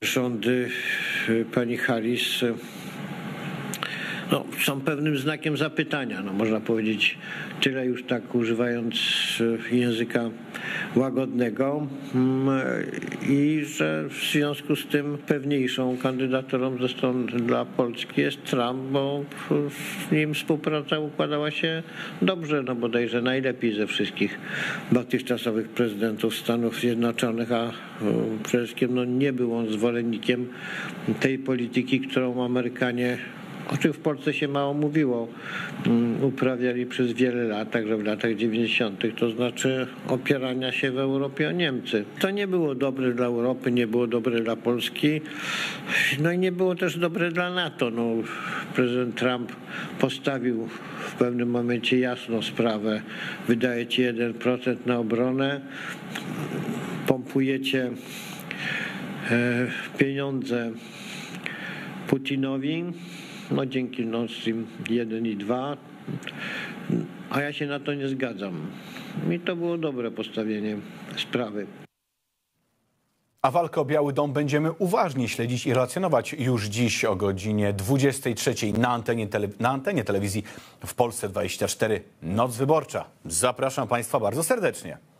Rządy pani Harris są pewnym znakiem zapytania, można powiedzieć tyle już, tak używając języka łagodnego, i że w związku z tym pewniejszą kandydaturą zresztą dla Polski jest Trump, bo z nim współpraca układała się dobrze, bodajże najlepiej ze wszystkich dotychczasowych prezydentów Stanów Zjednoczonych, a przede wszystkim nie był on zwolennikiem tej polityki, którą Amerykanie, o czym w Polsce się mało mówiło, uprawiali przez wiele lat, także w latach 90., to znaczy opierania się w Europie o Niemcy. To nie było dobre dla Europy, nie było dobre dla Polski, i nie było też dobre dla NATO. Prezydent Trump postawił w pewnym momencie jasno sprawę: wydajecie 1% na obronę, pompujecie pieniądze Putinowi, dzięki Nord Stream 1 i 2, a ja się na to nie zgadzam. I to było dobre postawienie sprawy. A walkę o Biały Dom będziemy uważnie śledzić i relacjonować już dziś o godzinie 23 na antenie telewizji w Polsce 24. Noc Wyborcza. Zapraszam Państwa bardzo serdecznie.